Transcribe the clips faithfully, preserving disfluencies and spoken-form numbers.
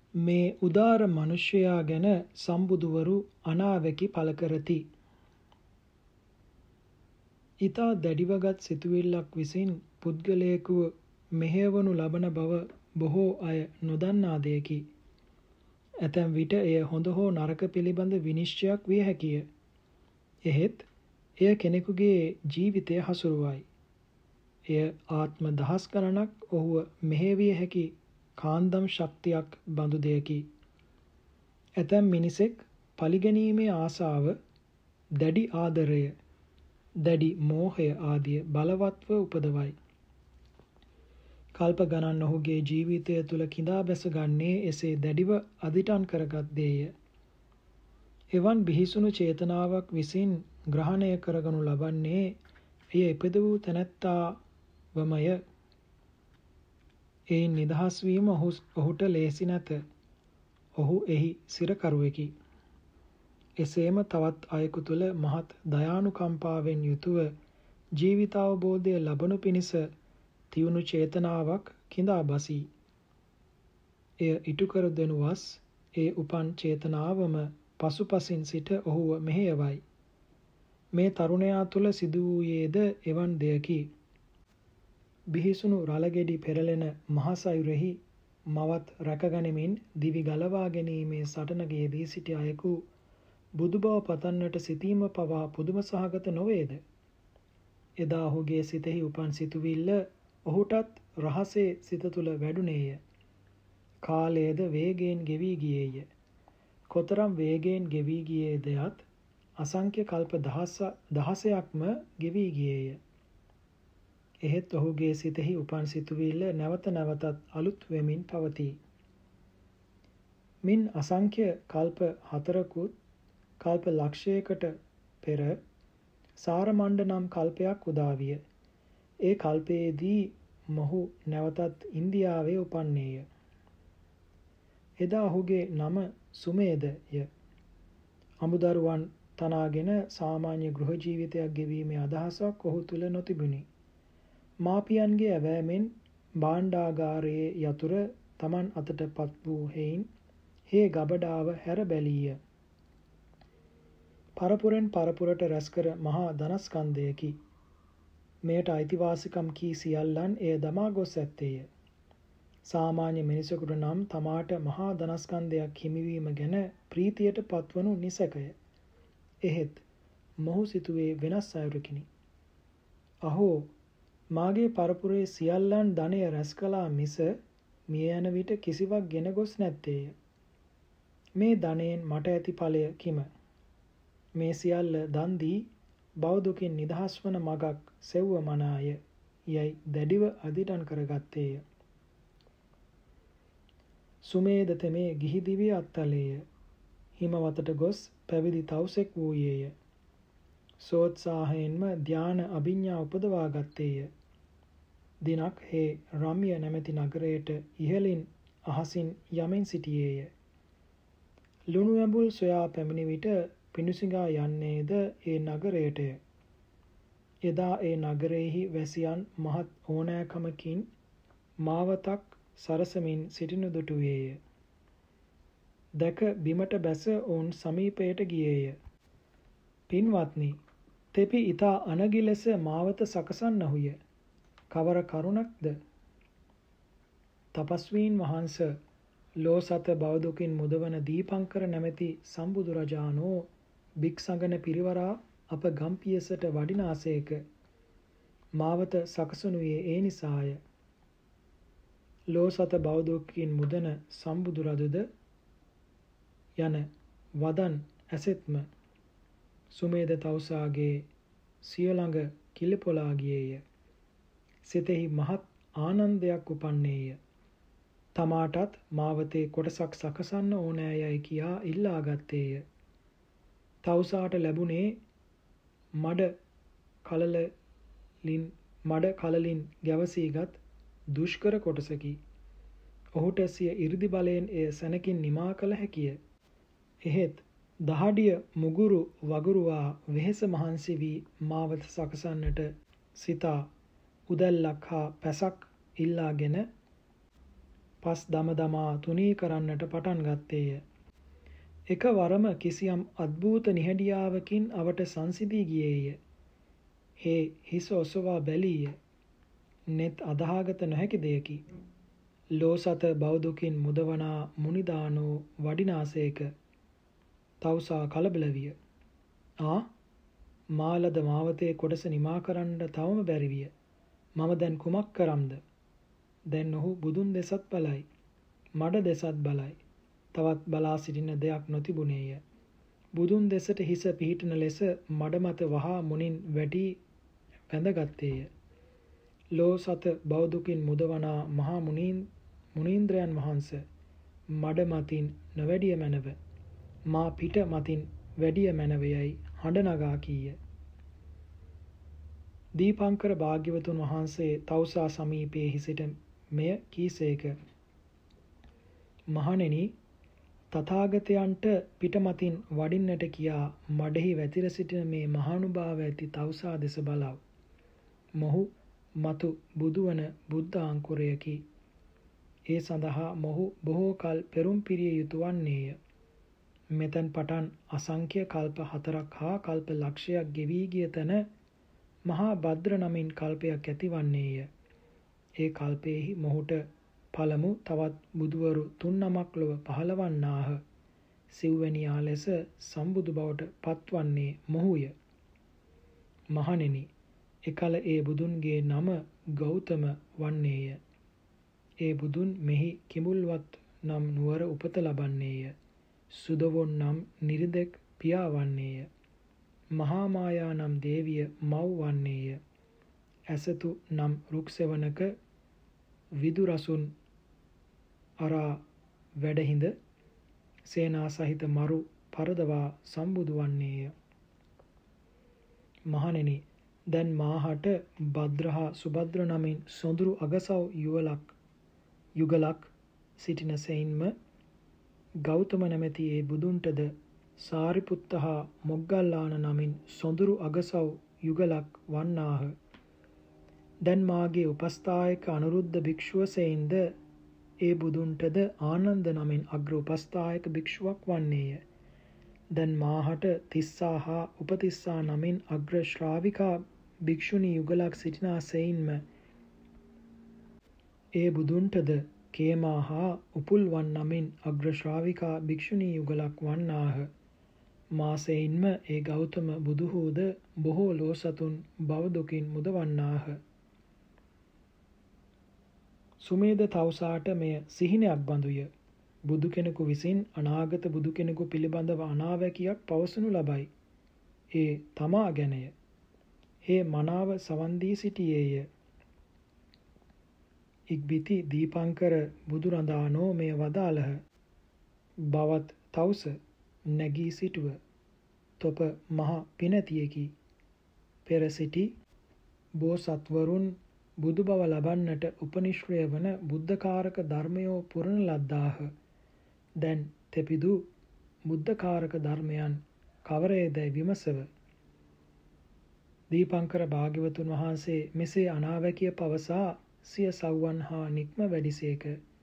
මේ උදාර මනුෂ්‍යයා ගැන සම්බුදුවරු අනාවැකි පළ කරති. ඊතා දැඩිවගත් සිතුවිල්ලක් විසින් පුද්ගලයෙකු මෙහෙයවනු ලබන බව බොහෝ අය නොදන්නා දෙයකි. ඇතැම් විට එය හොඳ හෝ නරක පිළිබඳ විනිශ්චයක් විය හැකිය. එහෙත් එය කෙනෙකුගේ ජීවිතය හසුරුවයි. එය ආත්ම දහස් ගණනක් ඔහුව මෙහෙයවිය හැකි කාන්දම් ශක්තියක් බඳු දෙයකි. ඇතැම් මිනිසෙක් පළිගැනීමේ ආසාව, දැඩි ආදරය, දැඩි මෝහය ආදිය බලවත්ව උපදවයි. කල්ප ගණන් ඔහුගේ ජීවිතය තුළ කිඳා බැස ගන්නේ එසේ දැඩිව අදිටන් කරගත් දේය. එවන් බිහිසුණු චේතනාවක් විසින් ග්‍රහණය කරගනු ලබන්නේ එය ඉපද වූ තැනැත්තාවමය. එයින් නිදහස් වීම ඔහුට ලේසි නැත. ඔහු එහි සිරකරුවෙකි. එසේම තවත් අයෙකු තුළ මහත් දයානුකම්පාවෙන් යුතුව ජීවිතාවබෝධය ලබනු පිණිස තියුණු චේතනාවක් කිඳා බසී. එය ඉටුකර දෙනු වස් ඒ උපන් චේතනාවම පසුපසින් සිට ඔහුව මෙහෙයවයි. මේ තරුණයා තුළ සිදු වූයේද එවන් දෙයකි. බිහිසුණු රළගෙඩි පෙරලෙන මහසයුරෙහි මවත් රැකගනිමින් දිවි ගලවා ගැනීමේ සටනකදී සිටි අයෙකු බුදු බව පතන්නට සිතීම පවා පුදුම සහගත නොවේද? එදා ඔහුගේ සිතෙහි උපන් සිතුවිල්ල ඔහුටත් රහසේ සිත තුළ වැඩුණේය. කාලයද වේගයෙන් ගෙවී ගියේය. කොතරම් වේගයෙන් ගෙවී ගියේද යත් අසංඛ්‍ය කල්ප දහසයක්ම ගෙවී ගියේය. එහෙත් ඔහුගේ සිතෙහි උපන් සිතුවිල්ල නැවත නැවතත් අලුත් වෙමින් පවතී. මින් අසංඛ්‍ය කල්ප හතරකුත් කල්ප ලක්ෂයකට පෙර සාරමණ්ඩ නම් කල්පයක් උදා විය. ඒ කල්පයේදී මොහු නැවතත් ඉන්දියාවේ උපන්නේය. එදා ඔහුගේ නම සුමේදය. අමුදරුවන් තනාගෙන සාමාන්‍ය ගෘහ ජීවිතයක් ගෙවීමේ අදහසක් ඔහු තුළ නොතිබුණි. මාපියන්ගේ ඇවෑමෙන් භාණ්ඩාගාරයේ යතුර තමන් අතට පත් වූ හෙයින් හේ ගබඩාව හැර බැලීය. පරපුරෙන් පරපුරට රැස්කර මහා ධනස්කන්ධයකි. මෙයට අයිතිවාසිකම් කී සියල්ලන් එය දමා ගොස් ඇත්තේය. සාමාන්‍ය මිනිසෙකුට නම් තමාට මහා ධනස්කන්ධයක් හිමිවීම ගැන ප්‍රීතියට පත්වනු නිසැකය. එහෙත් මොහු සිතුවේ වෙනස් අයුරකිනි. අහෝ, මාගේ පරපුරේ සියල්ලන් ධනය රැස් කළා මිස මිය යන විට කිසිවක් ගෙන ගොස් නැත්තේය. මේ ධනයෙන් මට ඇති ඵලය කිම? මේ සියල්ල දන් දී භව දුකින් නිදහස් වන මගක් සෙව්ව මනාය යයි දැඩිව අදිටන් කරගත්තේය. සුමේද තෙමේ ගිහි දිවිය අත්තලේය. හිමවතට ගොස් පැවිදි තවුසෙක් වූයේය. සෝත්සාහයෙන්ම ධ්‍යාන අභිඥා උපදවා ගත්තේය. දිනක් හේ රම්‍ය නැමැති නගරයට ඉහළින් අහසින් යමින් සිටියේය. ලුණු ඇඹුල් සොයා පැමිණි විට පිණුසිඟා යන්නේද ඒ නගරයටය. එදා ඒ නගරයෙහි වැසියන් මහත් ඕනෑකමකින් මාවතක් සරසමින් සිටිනු දුටුවේය. දැක බිමට බැස ඔවුන් සමීපයට ගියේය. පින්වත්නි, තෙපි ඊතා අනගි ලෙස මාවත සකසන්නහුය. කවර කරුණක්ද? තපස්වීන් වහන්ස ලෝ සත බවදුකින් මුදවන දීපංකර නැමැති සම්බුදුරජාණෝ භික්ෂගණ පිරිවරා අප ගම්පියසට වඩිනාසේක. මාවත සකසනුයේ ඒ නිසාය. ලෝ සත බවදුකින් මුදන සම්බුදුරදුද යන වදන් ඇසෙත්ම සුමේද තවුසාගේ සිය ළඟ කිලිපොලා ගියේය. සිතෙහි මහත් ආනන්දයක් උපන්නේය. තමාටත් මාවතේ කොටසක් සකසන්න ඕනෑයයි කියා ඉල්ලා ගත්තේය. තවුසාට ලැබුණේ මඩ කලලින් මඩ කලලින් ගැවසීගත් දුෂ්කර කොටසකි. ඔහුට සිය 이르දි බලයෙන් එය සැනකින් නිමා කළ හැකිය. එහෙත් දහඩිය මුගුරු වගුරුවා වෙහෙස මහන්සි වී මාවත සකසන්නට සිතා උදැල්ලක් හා පැසක් ඉල්ලාගෙන පස් දම දමා තුනී කරන්නට පටන් ගත්තේය. එකවරම කිසියම් අද්භූත නිහඬියාවකින් අවට සංසිඳී ගියේය. හේ හිස ඔසවා බැලීය. නෙත් අදහාගත නොහැකි දෙයකි. ලෝ සත බෞදුකින් මුදවනා මුනිදානෝ වඩිනාසේක. තවුසා කලබල විය. ආ මාලද මාවතේ කොටස නිමා කරන්න තවම බැරි විය. මම දැන් කුමක් කරම්ද? දැන් ඔහු බුදුන් දෙසත් බලයි. මඩ දෙසත් බලයි. තවත් බලා සිටින දෙයක් නොතිබුණේය. බුදුන් දෙසට හිස පිහිටන ලෙස මඩ මත වහා මුනින් වැටි වැඳගත්තේය. ලෝ සත බෞදුකින් මුදවනා මහා මුනීන් මුනීන්ද්‍රයන් වහන්ස මඩ මතින් නොවැඩිය මැනව. මා පිට මතින් වැඩිය මැනවයයි හඬ නගා කීය. දීපංකර භාග්‍යවතුන් වහන්සේ තවුසා සමීපයේ සිට මෙය කීසේක. මහණෙනි, තථාගතයන්ට පිටමතින් වඩින්නට කියා මඩෙහි වැතිර සිටින මේ මහානුභාව ඇති තවුසා දෙස බලව. මොහු මතු බුදුවන බුද්ධ අංකුරයකි. ඒ සඳහා මොහු බොහෝ කල් පෙරුම් පිරිය යුතු වන්නේය. මෙතැන් පටන් අසංඛ්‍ය කල්ප හතරක් හා කල්ප ලක්ෂයක් ගෙවී ගිය තැන මහා භද්‍ර නමින් කල්පයක් ඇතිවන්නේය. ඒ කල්පයෙහි මොහුට පළමු තවත් බුදුවරු තුන් නමක් ලොව පහළවන්නාහ. සිව්වැනියා ලෙස සම්බුදු බවට පත්වන්නේ මොහුය. මහණෙනි, එකල ඒ බුදුන්ගේ නම ගෞතම වන්නේය. ඒ බුදුන් මෙහි කිඹුල්වත් නම් නුවර උපත ලබන්නේය. සුදවොන් නම් නිරිදෙක් පියා වන්නේය. මහා මායා නම් දේවිය මව් වන්නේය. ඇසතු නම් රුක්සෙවණක විදුරසුන් අරා වැඩහිඳ සේනා සහිත මරු පරදවා සම්බුදු වන්නේය. මහණෙනි, දැන් මාහට භද්‍ර හා සුභද්‍ර නමින් සොඳුරු අගසව් යුවලක් යුගලක් සිටින සෙයින්ම ගෞතම නැමැති ඒ බුදුන්ටද සාරිපුත්ත හා මොග්ගල්ලාන නමින් සොඳුරු අගසව් යුගලක් වන්නාහ. දැන් මාගේ උපස්ථායක අනුරුද්ධ භික්ෂුව සෙයින්ද ඒ බුදුන්ටද ආනන්ද නමින් අග්‍ර උපස්ථායක භික්ෂුවක් වන්නේය. දැන් මාහට තිස්සා හා උපතිස්සා නමින් අග්‍ර ශ්‍රාවිකා භික්ෂුණී යුගලක් සිටිනා සෙයින්ම ඒ බුදුන්ටද කේමා හා උපුල්වන් නමින් අග්‍ර ශ්‍රාවිකා භික්ෂුණී යුගලක් වන්නාහ. මාසෙයින්ම ඒ ගෞතම බුදුහුද බොහෝ ලෝසතුන් බවදුකින් මුදවන්නාහ. සුමේද තවුසාට මෙය සිහිනයක් බඳුය. බුදු කෙනෙකු විසින් අනාගත බුදු කෙනෙකු පිළිබඳව අනාවැකියක් පවසනු ලබයි. ඒ තමා ගැනය. හේ මනාව සවන් දී සිටියේය. ඉක්බිති දීපංකර බුදුරඳානෝ මෙය වදාළහ. බවත් තවුස නැගී සිටුව. තොප මහ පිනතියකි. පෙර සිටි බෝසත්වරුන් බුදු බව ලබන්නට උපනිශ්‍රය වන බුද්ධකාරක ධර්මයෝ පුරණ ලද්දාහ. දැන් තෙපිදු බුද්ධකාරක ධර්මයන් කවරේදැයි විමසව. දීපංකර භාග්‍යවතුන් වහන්සේ මෙසේ අනාවැකිය පවසා සිය සව්වන් හා නික්ම වැඩිසේක.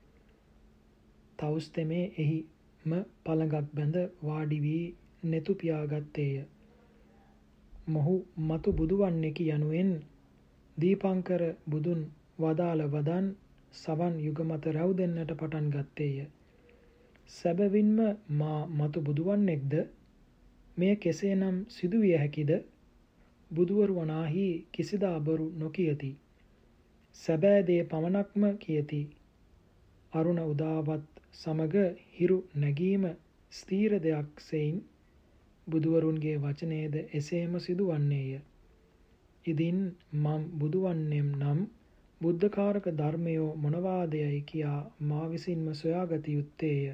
තවුස් තෙමේ එහිම පළඟක් බැඳ වාඩි වී නෙතු පියාගත්තේය. මොහු මතු බුදුවන්නේකි යනුවෙන් දීපංකර බුදුන් වදාළ වදන් සවන් යුග මත රැව් දෙන්නට පටන් ගත්තේය. සැබවින්ම මා මතු බුදුවන්නේක්ද? මෙය කෙසේනම් සිදුවිය හැකිද? බුදුවරු වනාහි කිසිදා බොරු නොකියති. සැබෑ දේ පමණක්ම කියති. අරුණ උදාවත් සමග හිරු නැගීම ස්ථීර දෙයක් සෙයින් බුදුවරුන්ගේ වචනයේද එසේම සිදුවන්නේය. ඉදින් මම් බුදුවන්නේම් නම් බුද්ධකාරක ධර්මයෝ මොනවාදයයි කියා මා විසින්ම සොයාගත යුත්තේය.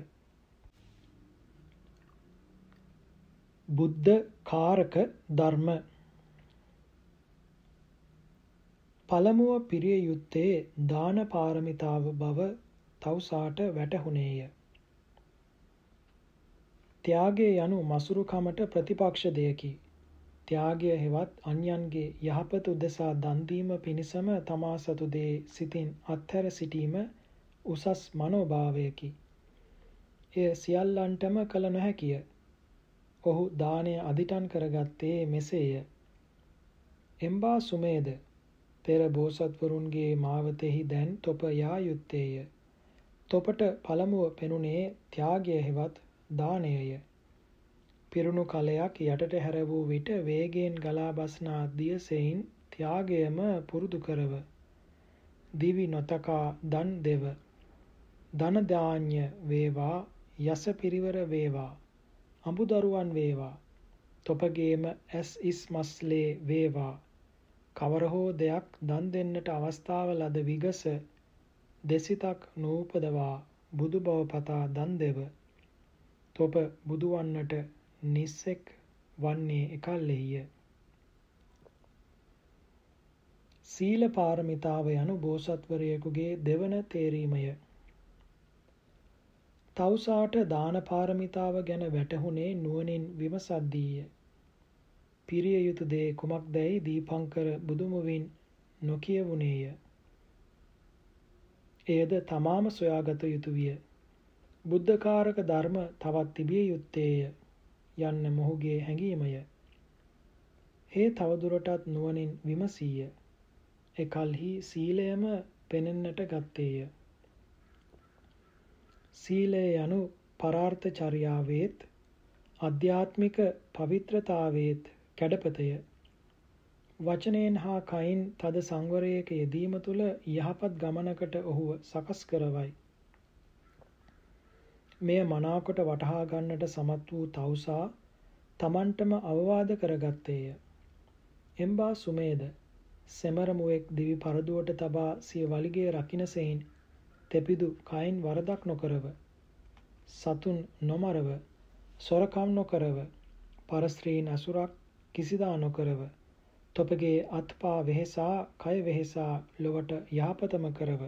බුද්ධ කාරක ධර්ම. පළමුව පිරිය යුත්තේ දාන පාරමිතාව බව තවුසාට වැටහුණේය. ත්‍යාගය යනු මසුරුකමට ප්‍රතිපක්ෂ දෙයකි. ත්‍යාගය හෙවත් අන්‍යයන්ගේ යහපත උදෙසා දන් දීම පිණිසම තමා සතු දේ සිතින් අත්හැර සිටීම උසස් මනෝභාවයකි. එය සියල්ලන්ටම කළ නොහැකිය. ඔහු දානය අදිටන් කරගත්තේ මෙසේය. එම්බා සුමේද පෙර බෝසත්වරුන්ගේ මාවතෙහි දැන් තොප යා යුත්තේය. තොපට පළමුව පෙනුනේ ත්‍යාගය හෙවත් දානයය. පිරුණු කලයක් යටට හැර වූ විට වේගයෙන් ගලා බස්නා දියසෙයින් ත්‍යාගයම පුරුදු කරව. දිවි නොතකා දන් දෙව. ධන ධාන්‍ය වේවා, යස පිරිවර වේවා, අඹුදරුවන් වේවා, තොපගේම ඇස් ඉස් මස්ලේ වේවා, කවර හෝ දෙයක් දන් දෙන්නට අවස්ථාව ලද විගස දෙසිතක් නූපදවා බුදු බව පතා දන් දෙව. තොප බුදුවන්නට නිස්සෙක් වන්නේ එකල්ෙහිය. සීල පාරමිතාව යනු බෝසත්වරයෙකුගේ දෙවන තේරීමය. තවුසාට දාන පාරමිතාව ගැන වැටහුණේ නුවණින් විමසද්දීය. පිරිය යුතු දේ කුමක්දැයි දීපංකර බුදුමුවින් නොකියවුණේය. එයද තමාම සොයාගත යුතු විය. බුද්ධකාරක ධර්ම තවත් තිබිය යුත්තේය යන්න මොහුගේ හැඟීමය. ඒ තවදුරටත් නුවණින් විමසීය. එකල්හි සීලයම පෙනෙන්නට ගත්තේය. සීලය යනු පරාර්ථ චර්යාවේත් අධ්‍යාත්මික පවිත්‍රතාවේත් කැඩපතය. වචනයෙන් හා කයින් තද සංවරයක යෙදීම තුළ යහපත් ගමනකට ඔහුව සකස් කරවයි. මෙය මනාකොට වටහා ගන්නට සමත් වූ තවුසා තමන්ටම අවවාද කරගත්තේය. එම්බා සුමේද සෙමරමුවෙක් දිවි පරදුවට තබා සිය වලිගේ රකින සෙයින් තෙපිදු කයින් වරදක් නොකරව, සතුන් නොමරව, සොරකම් නොකරව, පරස්ත්‍රීන් අසුරක් කිසිදා නොකරව, තොපගේ අත්පා වෙහෙසා කය වෙහෙසා ලොවට යහපතම කරව.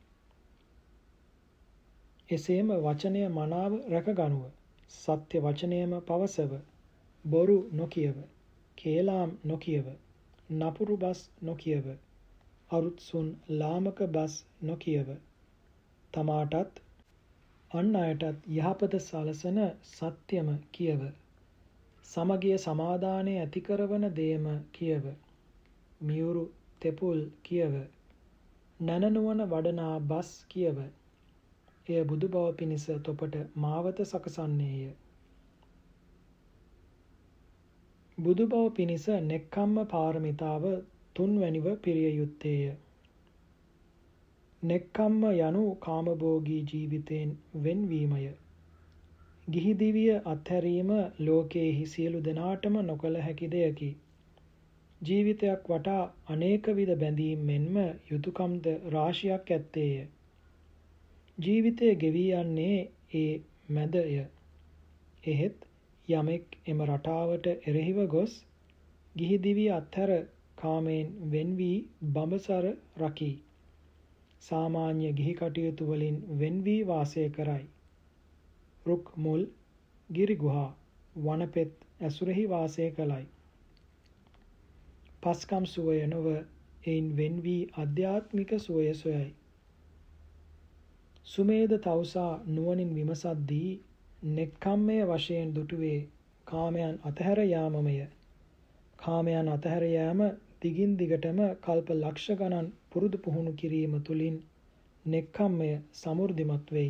එසේම වචනය මනාව රැකගනුව, සත්‍ය වචනයම පවසව, බොරු නොකියව, කේලාම් නොකියව, නපුරු බස් නොකියව, අරුත්සුන් ලාමක බස් නොකියව, තමාටත් අන් අයටත් යහපත සලසන සත්‍යම කියව, සමගිය සමාදානය ඇති කරවන දේම කියව, මියුරු තෙපුල් කියව, නැනනුවන වඩනා බස් කියව. එය බුදු බව පිණිස තොපට මාවත සකසන්නේය. බුදු බව පිණිස නෙක්ඛම්ම පාරමිතාව තුන්වැනිව පිරිය යුත්තේය. නෙක්ඛම්ම යනු කාමභෝගී ජීවිතයෙන් වෙන්වීමය. ගිහි දිවිය අත්හැරීම ලෝකයේහි සියලු දෙනාටම නොකළ හැකි දෙයකි. ජීවිතයක් වටා අනේක විධ බැඳීම් මෙන්ම යුතුයකම්ද රාශියක් ඇත්තේය. ජීවිතය ගෙවී යන්නේ ඒ මැදය. එහෙත් යමෙක් එම රටාවට එරෙහිව ගොස් ගිහි දිවිය අත්හැර කාමයෙන් වෙන් වී බඹසර රකී. සාමාන්‍ය ගිහි කටයුතු වලින් වෙන් වී වාසය කරයි. රුක් මුල්, ගිරි ගුහා, වනපෙත් ඇසුරෙහි වාසය කළයි. පස්කම් සුවය නොව එයින් වෙන් වී අධ්‍යාත්මික සුවය සොයයි. සුමේද තවුසා නුවණින් විමසද්දී නෙක්ඛම්මය වශයෙන් දුටුවේ කාමයන් අතහැර යාමමය. කාමයන් අතහැර යාම දිගින් දිගටම කල්ප ලක්ෂ ගණන් පුරුදු පුහුණු කිරීම තුළින් නෙක්ඛම්මය සමෘද්ධිමත් වෙයි.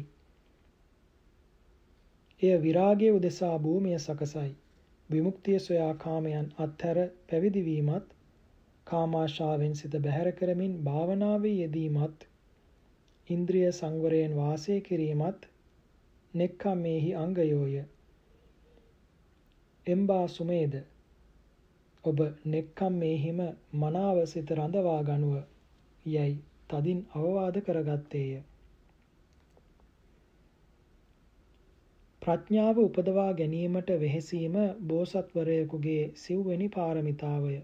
එය විරාගය උදෙසා භූමිය සකසයි. විමුක්තිය සොයා කාමයන් අත්හැර පැවිදි වීමත්, කාමාශාවෙන් සිත බැහැර කරමින් භාවනාවේ යෙදීමත්, ඉන්ද්‍රිය සංවරයෙන් වාසය කිරීමත් නෙක්ඛම්මේහි අංගයෝය. එම්බා සුමේද ඔබ නෙක්ඛම්මේහිම මනාව සිත රඳවා ගනුව යයි තදින් අවවාද කරගත්තේය. ප්‍රඥාව උපදවා ගැනීමට වෙහෙසීම බෝසත්වරයෙකුගේ සිව්වෙනි පාරමිතාවය.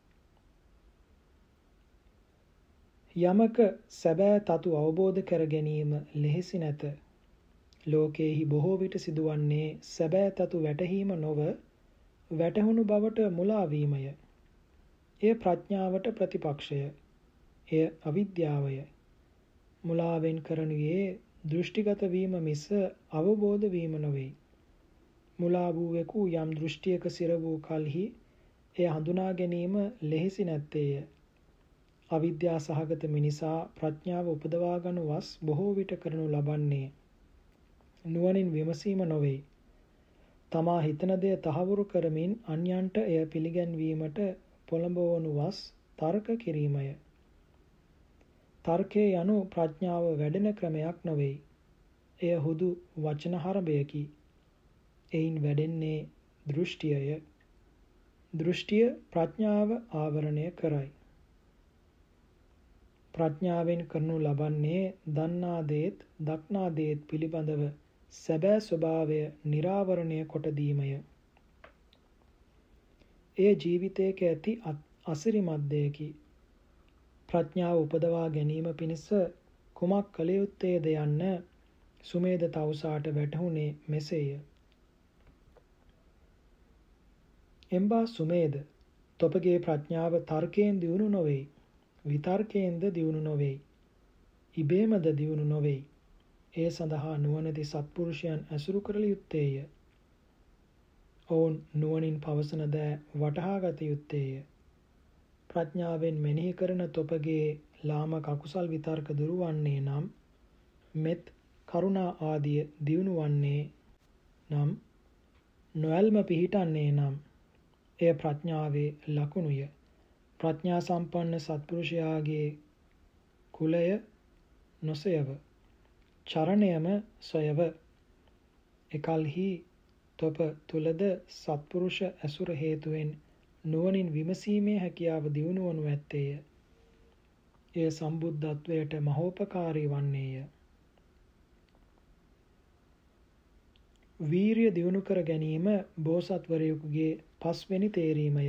යමක සැබෑ තතු අවබෝධ කර ගැනීම ලෙහෙසි නැත. ලෝකයේහි බොහෝ විට සිදුවන්නේ සැබෑ තතු වැටහීම නොව වැටහුණු බවට මුලාවීමය. එය ප්‍රඥාවට ප්‍රතිපක්ෂය. එය අවිද්‍යාවය. මුලාවෙන් කරනුයේ දෘෂ්ටිගත වීම මිස අවබෝධ වීම නොවේ. මුලා වූවෙකු යම් දෘෂ්ටියක සිර වූ කල්හි එය හඳුනා ගැනීම ලෙහෙසි නැත්තේය. අවිද්‍යා සහගත මිනිසා ප්‍රඥාව උපදවා ගනු වස් බොහෝ විට කරනු ලබන්නේ නුවණින් විමසීම නොවේ. තමා හිතන දෙය තහවුරු කරමින් අන්‍යයන්ට එය පිළිගැන්වීමට පොළඹවනු වස් තර්ක කිරීමය. තර්කය යනු ප්‍රඥාව වැඩෙන ක්‍රමයක් නොවේ. එය හුදු වචන හරබයකි. එයින් වැඩෙන්නේ දෘෂ්ටියය. දෘෂ්ටිය ප්‍රඥාව ආවරණය කරයි. ප්‍රඥාවෙන් කරනු ලබන්නේ දන්නා දේත් දක්නා දේත් පිළිබඳව සැබෑ ස්වභාවය නිරාවරණය කොට දීමය. එය ජීවිතයක ඇති අසිරිමත් දෙයකි. ප්‍රඥාව උපදවා ගැනීම පිණිස කුමක් කළ යුත්තේද යන්න සුමේධ තවුසාට වැටහුණේ මෙසේය. එම්බා සුමේධ, තොපගේ ප්‍රඥාව තර්කයෙන් දියුණු නොවේ. විතර්කයෙන්ද දියුණු නොවේ. ඉබේමද දියුණු නොවේ. ඒ සඳහා නුවණැති සත්පුරුෂයන් ඇසුරු කරල යුත්තේය. ඔවුන් නුවණින් පවසන දෑ වටහා ගත යුත්තේය. ප්‍රඥාවෙන් මෙනෙහි කරන තොපගේ ලාමක අකුසල් විතර්ක දුරු වන්නේ නම්, මෙත් කරුණා ආදිය දියුණු වන්නේ නම්, නොඇල්ම පිහිටන්නේ නම් එය ප්‍රඥාවේ ලකුණුය. ප්‍රඥා සම්පන්න සත්පුරුෂයාගේ කුලය නොසයව, චරණයම සොයව. එකල්හි තොප තුලද සත්පුරුෂ ඇසුර හේතුවෙන් නුවණින් විමසීමේ හැකියාව දියුණු වනු ඇත්තේය. එය සම්බුද්ධත්වයට මහෝපකාරී වන්නේය. වීරිය දියුණු කර ගැනීම බෝසත්වරයෙකුගේ පස්වෙනි තේරීමය.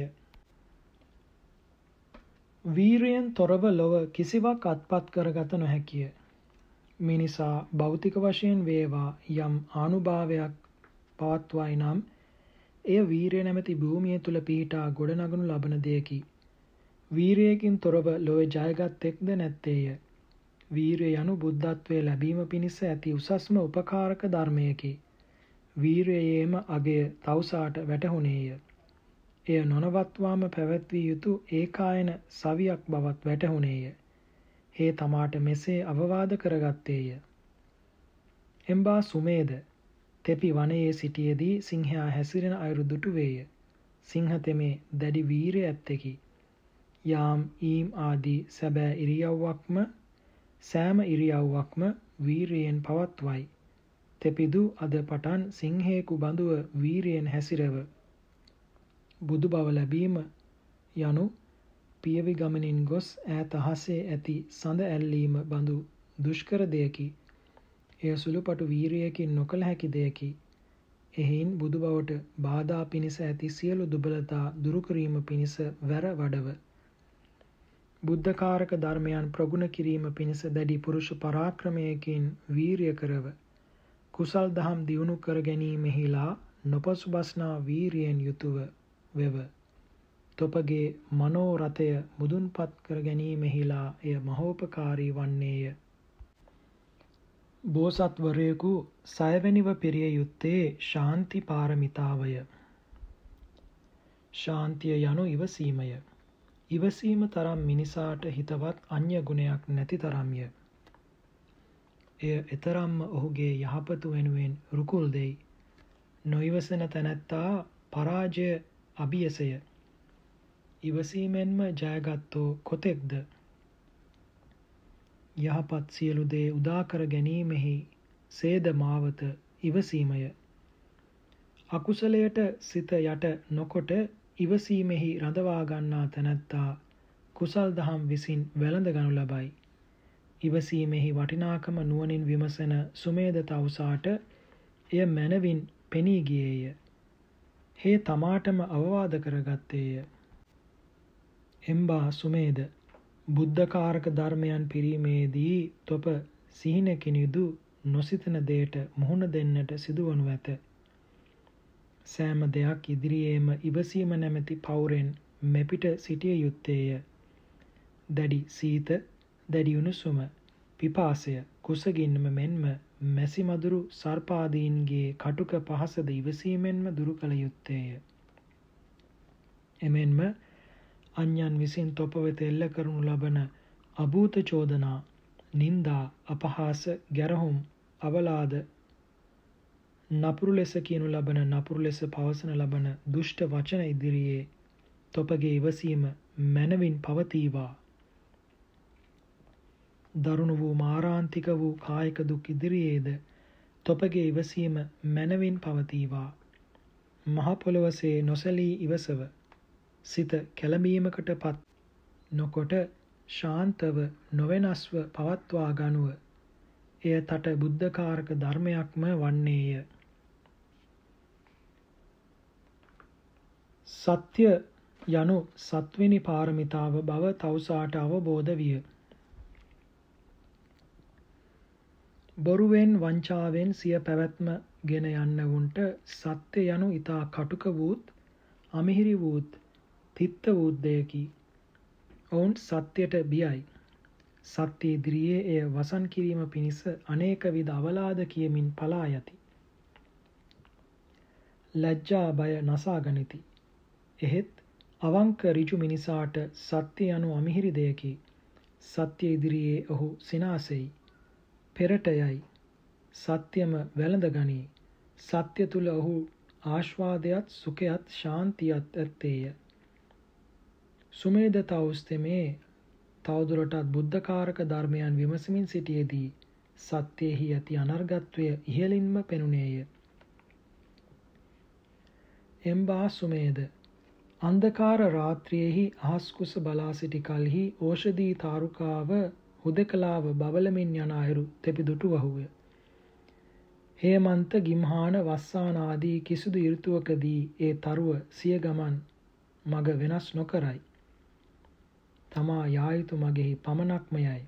වීරියෙන් තොරව ලොව කිසිවක් අත්පත් කරගත නොහැකිය. මිනිසා භෞතික වශයෙන් වේවා යම් ආනුභාවයක් පවත්වයි නම් එය වීරිය නැමැති භූමිය තුල පිහිටා ගොඩනගනු ලබන දෙයකි. වීරියකින් තොරව ලොවේ ජයගත්තෙක්ද නැත්තේය. වීරිය යනු බුද්ධත්වයේ ලැබීම පිණිස ඇති උසස්ම උපකාරක ධර්මයකි. වීරියේම අගය තවුසාට වැටහුණේය. එය නොනවත්වාම පැවැත්විය යුතු ඒකායන සවියක් බවත් වැටහුණේය. ඒ තමාට මෙසේ අවවාද කරගත්තේය. එම්බා සුමේධ, තෙපි වනයේ සිටියේදී සිංහයා හැසිරෙන අයුරු දුටුවේය. සිංහ තෙමේ දැඩි වීරිය ඇත්තෙකි. යාම් ඊම් ආදී සැබෑ ඉරියව්වක්ම සෑම ඉරියව්වක්ම වීරියෙන් පවත්වයි. තෙපිදු අද පටන් සිංහයෙකු බඳුව වීරියෙන් හැසිරව. බුදු බව ලැබීම යනු පියවි ගමනින් ගොස් ඈත අහසේ ඇති සඳ ඇල්ලීම බඳු දුෂ්කර දෙයකි. එය සුළුපටු වීරියකින් නොකළ හැකි දෙයකි. එහෙයින් බුදු බවට බාධා පිණිස ඇති සියලු දුබලතා දුරු කිරීම පිණිස වැර වඩව. බුද්ධකාරක ධර්මයන් ප්‍රගුණ කිරීම පිණිස දැඩි පුරුෂ පරාක්‍රමයකින් වීරිය කරව. කුසල් දහම් දියුණු කර ගැනීමෙහිලා නොපසුබස්නා වීරියෙන් යුතුව වෙව. තොපගේ මනෝරථය මුදුන්පත් කර ගැනීමෙහිලා එය මහෝපකාරී වන්නේය. බෝසත්වරයෙකු සයවැනිව පිරිය යුත්තේ ශාන්ති පාරමිතාවය. ශාන්තිය යනු ඉවසීමය. ඉවසීම තරම් මිනිසාට හිතවත් අන්‍ය ගුණයක් නැති තරම්ය. එය එතරම්ම ඔහුගේ යහපත වෙනුවෙන් රුකුල් දෙයි. නොඉවසන තැනැත්තා පරාජය අභියසය. ඉවසීමෙන්ම ජයගත්තෝ කොතෙක්ද? යහපත් සියලු දේ උදා කර ගැනීමෙහි සේද මාවත ඉවසීමය. අකුසලයට සිත යට නොකොට ඉවසීමෙහි රඳවා ගන්නා තැනැත්තා කුසල් දහම් විසින් වැළඳ ගනු ලබයි. ඉවසීමෙහි වටිනාකම නුවණින් විමසන සුමේධ තවුසාට එය මැනවින් පෙනී ගියේය. හේ තමාටම අවවාද කරගත්තේය. එම්බා සුමේධ, බුද්ධකාරක ධර්මයන් පිරීමේදී තොප සිහිනකින් යුදු නොසිතන දෙයට මුහුණ දෙන්නට සිදුවනු ඇත. සෑම දෙයක් ඉදිරියේම ඉවසීම නැමැති පවුරෙන් මෙපිට සිටිය යුත්තේය. දැඩි සීත, දැඩි උණුසුම, පිපාසය කුසගින්නම මෙන්ම මැසි මදුරු සර්පාදීන්ගේ කටුක පහසද ඉවසීමෙන්ම දුරු කළ යුත්තේය. එමෙන්ම අන්‍යයන් විසින් තොප වෙත එල්ල කරනු ලබන අභූත චෝදනා, නින්දා, අපහාස, ගැරහුම්, අවලාද, නපුරු ලෙස කියනු ලබන, නපුරු ලෙස පවසන ලබන දුෂ්ට වචන ඉදිරියේ තොපගේ ඉවසීම මැනවින් පවතීවා. දරුණු වූ මාරාන්තික වූ කායික දුක් ඉදිරියේද තොපගේ ඉවසීම මැනවින් පවතීවා. මහ පොළොවසේ නොසැලී ඉවසව සිත කැළඹීමකට පත් නොකොට ශාන්තව නොවෙනස්ව පවත්වා ගනුව. එය තට බුද්ධකාරක ධර්මයක්ම වන්නේය. සත්‍ය යනු සත්වෙනි පාරමිතාව බව තවුසාට අවබෝධ විය. බොරුවෙන් වංචාවෙන් සිය පැවැත්ම ගෙන යන්නවුන්ට සත්‍ය යනු ඊතා කටුක වූත් අමිහිරි වූත් තිත්ත වූත් දෙයකි. ඔවුන් සත්‍යයට බියයි. සත්‍ය ඉදිරියේ එය වසන් කිරීම පිණිස අනේක විධ අවලාද කියමින් පලා යති. ලැජ්ජා බය නසා ගනිති. එහෙත් අවංක ඍජු මිනිසාට සත්‍ය යනු අමිහිරි දෙයකි. සත්‍ය ඉදිරියේ ඔහු සිනාසෙයි. පෙරට යයි. සත්‍යම වැළඳ ගනී. සත්‍ය තුල ඔහු ආශ්වාදයත් සුඛයත් ශාන්තියත් ඇත්තේය. සුමේද තවුස්තෙමේ තවදුරටත් බුද්ධකාරක ධර්මයන් විමසමින් සිටියේදී සත්‍යෙහි ඇති අනර්ගත්වය ඉහළින්ම පෙනුනේය. එම්බා සුමේද අන්ධකාර රාත්‍රියෙහි අහස් කුස බලා සිටි කල්හි ඕෂධී තාරුකාව හුදකලාව බබලමින් යන අයුරු තෙපිදුටු වහුය. හේමන්ත ගිම්හාන වස්සාන ආදී කිසිදු ඍතුවකදී ඒ තරුව සිය ගමන් මග වෙනස් නොකරයි. තමා යා යුතු මගෙහි පමණක්ම යයි.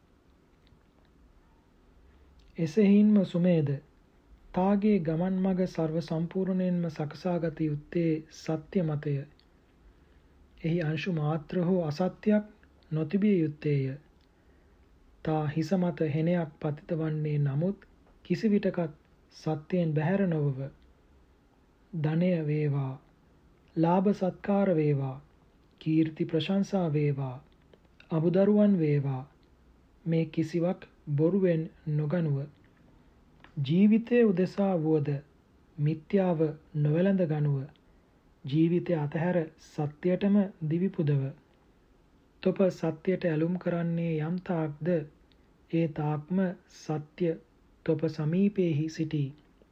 එසෙහින්ම සුමේද තාගේ ගමන් මග සර්ව සම්පූර්ණයෙන්ම සකසාගත යුත්තේ සත්‍ය මතය. එහි අංශු මාත්‍ර හෝ අසත්‍යයක් නොතිබිය යුත්තේය. තා හිස මත හෙනයක් පතිත වන්නේ නමුත් කිසිවිටකත් සත්‍යයෙන් බැහැර නොවව. ධනය වේවා, ලාභ සත්කාර වේවා, කීර්ති ප්‍රශංසා වේවා, අමුදරුවන් වේවා, මේ කිසිවක් බොරුවෙන් නොගනුව ජීවිතය උදෙසා වුවද මිත්‍යාව නොවැළඳ ගනුව ජීවිතය අතහැර සත්‍යයටම දිවි පුදව. තොප සත්‍යයට ඇලුම් කරන්නේ යම් තාක්ද ඒ තාක්ම සත්‍ය තොප සමීපයෙහි සිටී.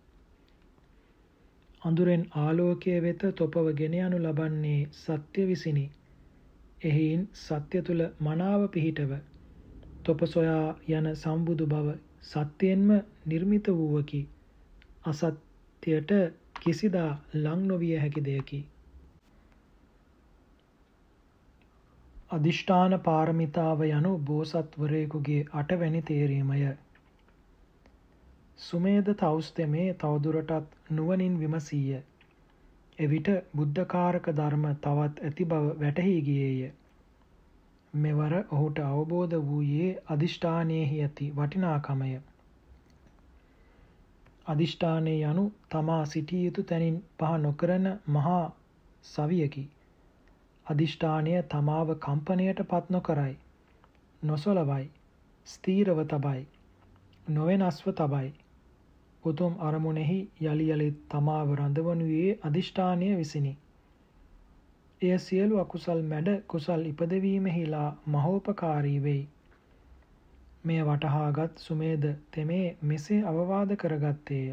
අඳුරෙන් ආලෝකය වෙත තොපව ගෙන යනු ලබන්නේ සත්‍ය විසිනි. එහින් සත්‍ය තුල මනාව පිහිටව තොප සොයා යන සම්බුදු බව සත්‍යයෙන්ම නිර්මිත වූවකි. අසත්‍යයට කිසිදා ලං නොවිය හැකි දෙයකි. අදිෂ්ඨාන පාරමිතාව යනු බෝසත්වරයෙකුගේ අටවැනි තේරීමය. සුමේද තවුස්තෙමේ තවදුරටත් නුවණින් විමසීය. එවිට බුද්ධකාරක ධර්ම තවත් ඇති බව වැටහි ගියේය. මෙවර ඔහුට අවබෝධ වූයේ අදිෂ්ඨානයෙහි ඇති වටිනාකමය. අදිෂ්ඨානය යනු තමා සිටිය යුතු තැනින් පහ නොකරන මහා සවියකි. අදිෂ්ඨානය තමාව කම්පනයට පත් නොකරයි, නොසොලවයි, ස්ථීරව තබයි, නොවෙනස්ව තබයි. උතුම් අරමුණෙහි යලි යලිත් තමාව රඳවනුයේ අදිෂ්ඨානය විසිනි. එය සියලු අකුසල් මැඩ කුසල් ඉපදවීමෙහිලා මහෝපකාරී වෙයි. මෙය වටහාගත් සුමේද තෙමේ මෙසේ අවවාද කරගත්තේය.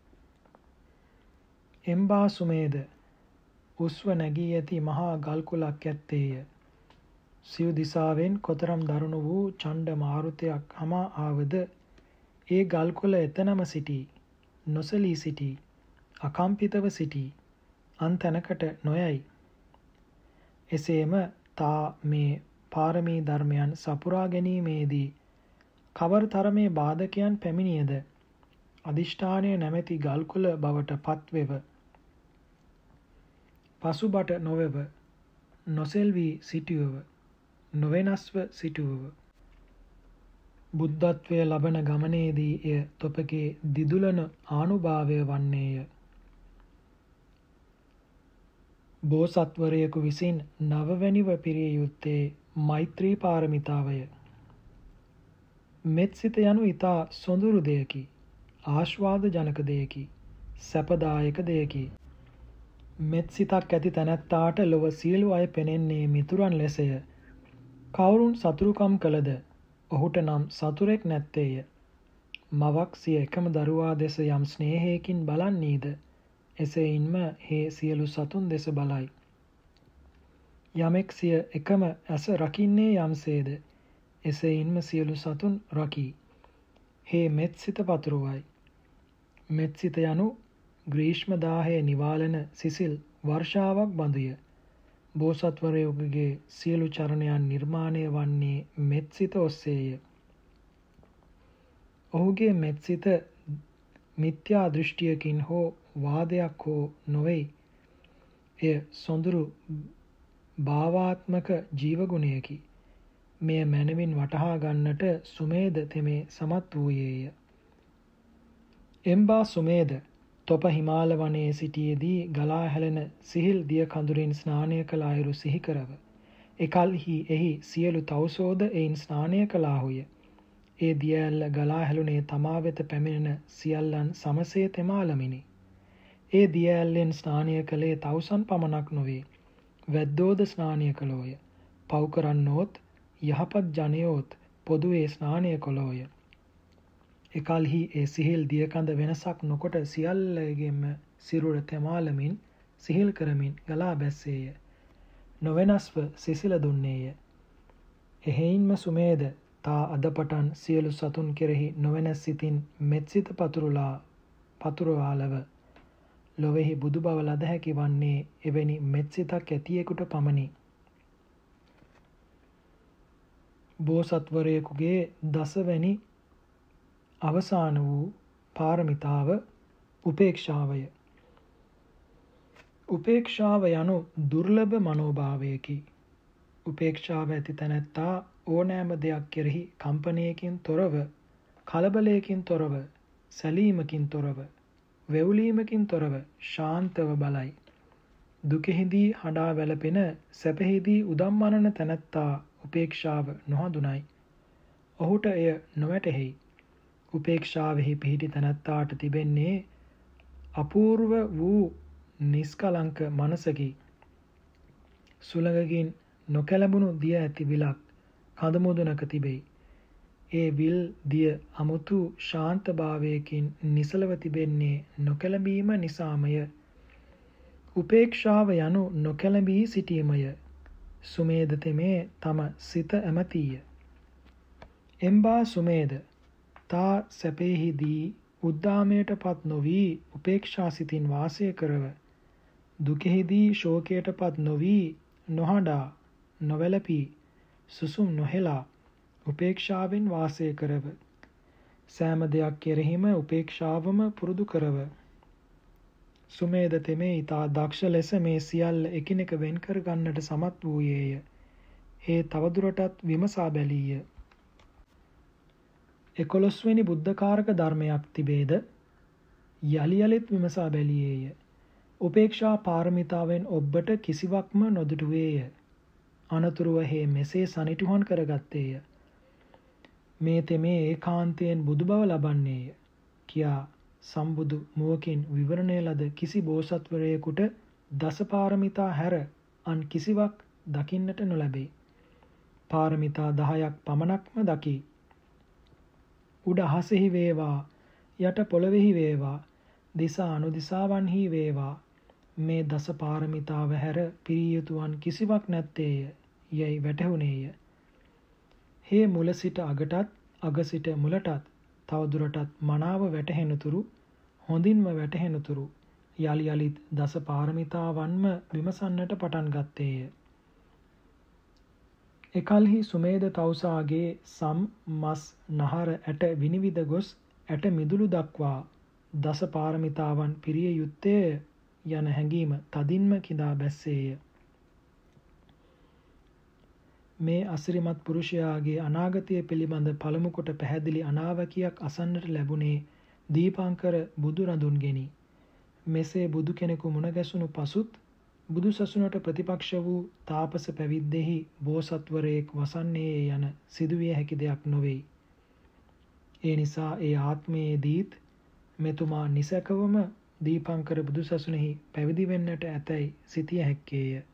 එම්බා සුමේද උස්ව නැගී ඇති මහා ගල් කුලක් ඇත්තේය. සිව් දිසාවෙන් කොතරම් දරුණු වූ ඡණ්ඩ මාරුතයක් හමා ආවද ඒ ගල් කුල එතනම සිටී, නොසලී සිටී, අකම්පිතව සිටී, අන් තැනකට නොයයි. එසේම තා මේ පාරමී ධර්මයන් සපුරා ගැනීමේදී කවර තරමේ බාධකයන් පැමිණියද අදිෂ්ඨානය නැමැති ගල්කුල බවට පත්වෙව. පසුබට නොවෙව, නොසෙල්වී සිටියව, නොවෙනස්ව සිටුවව. බුද්ධත්වය ලබන ගමනේදී එය තොපගේ දිදුලන ආනුභාවය වන්නේය. බෝසත්වරයෙකු විසින් නවවැනිව පිරිය යුත්තේ මෛත්‍රී පාරමිතාවය. මෙත්සිත යනු ඊතා සොඳුරු දෙයකි, ආශ්වාද ජනක දෙයකි, සැපදායක දෙයකි. මෙත්සිතක් ඇති තැනැත්තාට ලොව සියලු අය පෙනෙන්නේ මිතුරන් ලෙසය. කවුරුන් සතුරුකම් කළද ඔහුට නම් සතුරෙක් නැත්තේය. මවක් සිය එකම දරුවා දෙස යම් ස්නේහයකින් බලන්නීද එසේයින්ම හේ සියලු සතුන් දෙස බලයි. යමෙක් සිය එකම ඇස රකින්නේ යම්සේද එසේයින්ම සියලු සතුන් රකී. හේ මෙත්සිත පතුරුවයි. මෙත්සිත යනු ග්‍රීෂ්ම දාහය නිවාලන සිසිල් වර්ෂාවක් බඳුය. බෝසත්වරයෙකුගේ සියලු චරණයන් නිර්මාණය වන්නේ මෙත්සිත ඔස්සේය. ඔහුගේ මෙත්සිත මිත්‍යා දෘෂ්ටියකින් හෝ වාදයක් හෝ නොවෙයි. එය සොඳුරු භාවාත්මක ජීවගුණයකි. මෙය මැනවින් වටහා ගන්නට සුමේද තෙමේ සමත් වූයේය. එම්බා සුමේද තොප හිමාල වනයේ සිටියේදී ගලා හැලෙන සිහිල් දිය කඳුරින් ස්නානය කළ අයුරු සිහි කරව. එකල්හි එහි සියලු තවුසෝද එයින් ස්නානය කළාහුය. ඒ දිය ඇල්ල ගලා හැලුනේ තමා වෙත පැමිණෙන සියල්ලන් සමසේ තෙමාලමිනි. ඒ දිය ඇල්ලෙන් ස්නානය කළේ තවුසන් පමණක් නොවේ. වැද්දෝද ස්නානය කළෝය. පව් කරන්නෝත් යහපත් ජනයෝත් පොදුවේ ස්නානය කළෝය. එකල්හි ඒ සිහිල් දියකඳ වෙනසක් නොකොට සියල්ලගෙම සිරුර තෙමාලමින් සිහිල් කරමින් ගලා බැස්සේය. නොවෙනස්ව සිසිල දුන්නේය. එහෙයින්ම සුමේද තා අද පටන් සියලු සතුන් කෙරෙහි නොවෙනස් සිතින් මෙත්සිත පතුරුලා පතුරවාලව ලොවෙහි බුදු බව ලද හැකි වන්නේ එවැනි මෙත්සිතක් ඇතියෙකුට පමණි. බෝසත්වරයෙකුගේ දසවැනි අවසාන වූ පාරමිතාව උපේක්ෂාවය. උපේක්ෂාව යනු දුර්ලභ මනෝභාවයකි. උපේක්ෂාව ඇති තැනැත්තා ඕනෑම දෙයක් කෙරෙහි කම්පනයකින් තොරව, කලබලයකින් තොරව, සැලීමකින් තොරව, වෙවුලීමකින් තොරව ශාන්තව බලයි. දුකෙහිදී හඬා වැළපෙන, සැපෙහිදී උදම් අනන තැනැත්තා උපේක්ෂාව නොහඳුනයි. ඔහුට එය නොවැටහෙයි. උපේක්ෂාවෙහි පිහිටි තැනැත්තාට තිබෙන්නේ අපූර්ව වූ නිස්කලංක මනසකි. සුළඟකින් නොකැළඹුණු දිය ඇති විලක් කඳමුදුනක තිබෙයි. ඒ විල් දිය අමුතු ශාන්තභාවයකින් නිසලව තිබෙන්නේ නොකැළඹීම නිසාමය. උපේක්ෂාව යනු නොකැළඹී සිටීමය. සුමේද තෙමේ තම සිත ඇමතීය. එම්බා සුමේද තා සැපෙහිදී උද්දාමයට පත් නොවී උපේක්ෂා සිතින් වාසය කරව. දුකෙහිදී ශෝකයට පත් නොවී නොහඬා නොවැළපී සුසුම් නොහෙලා උපේක්ෂාවෙන් වාසය කරව. සෑම දෙයක් කෙරෙහිම උපේක්ෂාවම පුරුදු කරව. සුමේද තෙමේ ඊතා දක්ෂ ලෙස මේ සියල්ල එකිනෙක වෙන් කර ගන්නට සමත් වූයේය. ඒ තවදුරටත් විමසා බැලීය. එකොළොස්වෙනි බුද්ධකාරක ධර්මයක් තිබේද? යලි යලිත් විමසා බැලියේය. උපේක්ෂා පාරමිතාවෙන් ඔබ්බට කිසිවක්ම නොදුටුවේය. අනතුරුව හේ මෙසේ සනිටුහන් කරගත්තේය. මේ තෙමේ ඒකාන්තයෙන් බුදු බව ලබන්නේය කියා සම්බුදු මුවකින් විවරණය ලද කිසි බෝසත්වරයෙකුට දස පාරමිතා හැර අන් කිසිවක් දකින්නට නොලැබේ. පාරමිතා දහයක් පමණක්ම දකි. උඩ අහසෙහි වේවා, යට පොළොවෙහි වේවා, දිසා අනුදිසාවන්හි වේවා, මේ දස පාරමිතාව හැර පිරිය යුතුවන් කිසිවක් නැත්තේය යැයි වැටහුණේය. හේ මුල සිට අගටත්, අග සිට මුලටත් තවදුරටත් මනාව වැටහෙනතුරු, හොඳින්ම වැටහෙනතුරු යලි යලිත් දස පාරමිතාවන්ම විමසන්නට පටන් ගත්තේය. එකල්හි සුමේද තවුසාගේ සම්, මස්, නහර ඇට විනිවිද ගොස් ඇට මිදුළු දක්වා දස පාරමිතාවන් පිරිය යුත්තේය යන හැඟීම තදින්ම කිඳා බැස්සේය. මේ අසිරිමත් පුරුෂයාගේ අනාගතය පිළිබඳ පළමු කොට පැහැදිලි අනාවැකියක් අසන්නට ලැබුණේ දීපංකර බුදුරදුන්ගෙනි. මෙසේ බුදු කෙනෙකු මුණ ගැසුණු පසුත් බුදු සසුනට ප්‍රතිපක්ෂ වූ තාපස පැවිද්දෙහි බෝසත්වරයෙක් වසන්නේ යන සිදුවිය හැකි දෙයක් නොවෙයි. ඒ නිසා ඒ ආත්මයේදීත් මෙතුමා නිසැකවම දීපංකර බුදු සසුනෙහි පැවිදි වෙන්නට ඇතැයි සිතිය හැක්කේය.